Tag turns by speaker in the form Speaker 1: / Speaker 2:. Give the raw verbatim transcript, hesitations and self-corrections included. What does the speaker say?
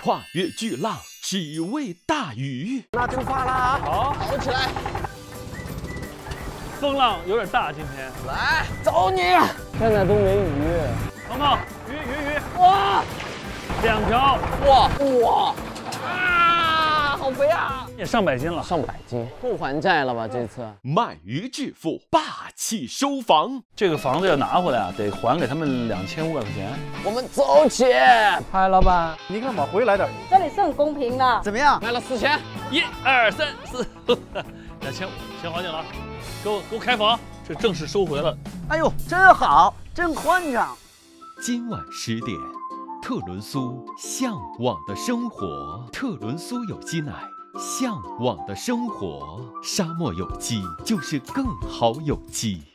Speaker 1: 跨越巨浪，只为大鱼。
Speaker 2: 那出发啦！
Speaker 3: 好，
Speaker 2: 跑起来！
Speaker 3: 风浪有点大，今天。
Speaker 2: 来，走你！
Speaker 4: 现在都没鱼。
Speaker 3: 鹏鹏，鱼鱼鱼！哇，两条！
Speaker 2: 哇哇啊！好肥啊！
Speaker 3: 也上百斤了，
Speaker 4: 上百斤，不还债了吧？这次
Speaker 1: 鳗鱼致富，霸气收房。
Speaker 3: 这个房子要拿回来啊，得还给他们两千五百块钱。
Speaker 2: 我们走起！
Speaker 4: 嗨，老板，
Speaker 5: 你看嘛，回来的。
Speaker 6: 这里是很公平的。
Speaker 2: 怎么样？卖了四千。
Speaker 3: 一二三四，两千五，钱还你了。给我给我开房，这正式收回了。
Speaker 2: 哎呦，真好，真宽敞。
Speaker 1: 今晚十点，特仑苏向往的生活。特仑苏有机奶，向往的生活。沙漠有机就是更好有机。